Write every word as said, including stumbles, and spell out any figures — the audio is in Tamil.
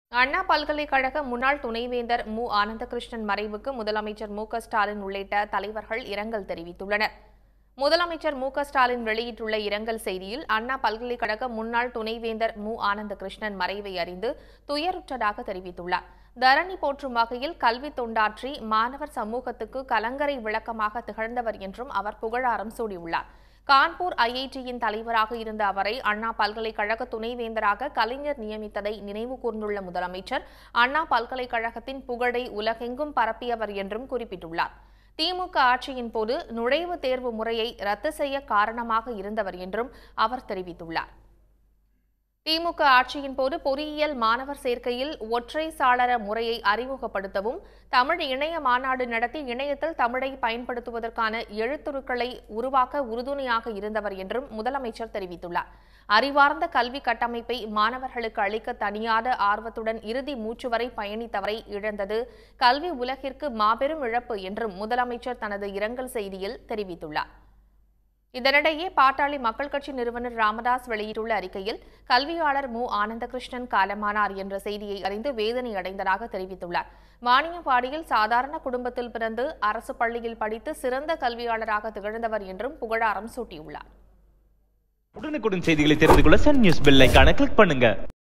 அண்ணா பல்கலைக்கழக முன்னாள் துணைவேந்தர் மு ஆனந்தகிருஷ்ணன் மறைவுக்கு முதலமைச்சர் மு க ஸ்டாலின் உள்ளிட்ட தலைவர்கள் இரங்கல் தெரிவித்துள்ளனர். முதலமைச்சர் மு க ஸ்டாலின் வெளியிட்டுள்ள இரங்கல் செய்தியில், அண்ணா பல்கலைக்கழக முன்னாள் துணைவேந்தர் மு ஆனந்தகிருஷ்ணன் மறைவை அறிந்து துயருற்றதாக தெரிவித்துள்ளார். தரணி போற்றும் வகையில் கல்வி தொண்டாற்றி மாணவர் சமூகத்துக்கு கலங்கரை விளக்கமாக திகழ்ந்தவர் என்றும் அவர் புகழாரம் சூடியுள்ளார். கான்பூர் ஐ ஐ டியின் தலைவராக இருந்த அவரை அண்ணா பல்கலைக்கழக துணைவேந்தராக கலைஞர் நியமித்ததை நினைவு கூர்ந்துள்ள முதலமைச்சர், அண்ணா பல்கலைக்கழகத்தின் புகழை உலகெங்கும் பரப்பியவர் என்றும் குறிப்பிட்டுள்ளார். திமுக ஆட்சியின் போது நுழைவுத் தேர்வு முறையை ரத்து செய்ய காரணமாக இருந்தவர் என்றும் அவர் தெரிவித்துள்ளார். திமுக ஆட்சியின் போது பொறியியல் மாணவர் சேர்க்கையில் ஒற்றை சாளர முறையை அறிமுகப்படுத்தவும், தமிழ் இணைய மாநாடு நடத்தி இணையத்தில் தமிழை பயன்படுத்துவதற்கான எழுத்துருக்களை உருவாக்க உறுதுணையாக இருந்தவர் என்றும் முதலமைச்சர் தெரிவித்துள்ளார். அறிவார்ந்த கல்வி கட்டமைப்பை மாணவர்களுக்கு அளிக்க தனியாத ஆர்வத்துடன் இறுதி மூச்சு வரை பயணித்தவரை இழந்தது கல்வி உலகிற்கு மாபெரும் இழப்பு என்றும் முதலமைச்சர் தனது இரங்கல் செய்தியில் தெரிவித்துள்ளார். இதனிடையே பாட்டாளி மக்கள் கட்சி நிறுவனர் ராமதாஸ் வெளியிட்டுள்ள அறிக்கையில், கல்வியாளர் மு ஆனந்தகிருஷ்ணன் காலமானார் என்ற செய்தியை அறிந்து வேதனை அடைந்ததாக தெரிவித்துள்ளார். வாணியம்பாடியில் சாதாரண குடும்பத்தில் பிறந்து அரசு பள்ளியில் படித்து சிறந்த கல்வியாளராக திகழ்ந்தவர் என்றும் புகழாரம் சூட்டியுள்ளார். உடனுக்குடன் செய்திகளை தெரிந்து கொள்ள சன் நியூஸ் பெல் ஐகானை கிளிக் பண்ணுங்க.